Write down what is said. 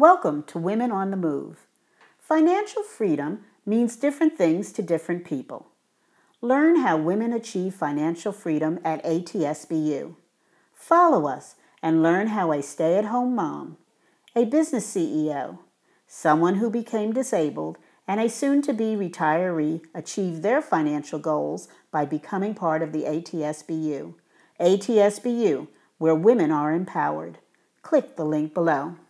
Welcome to Women on the Move. Financial freedom means different things to different people. Learn how women achieve financial freedom at ATS BU. Follow us and learn how a stay-at-home mom, a business CEO, someone who became disabled, and a soon-to-be retiree achieve their financial goals by becoming part of the ATS BU. ATS BU, where women are empowered. Click the link below.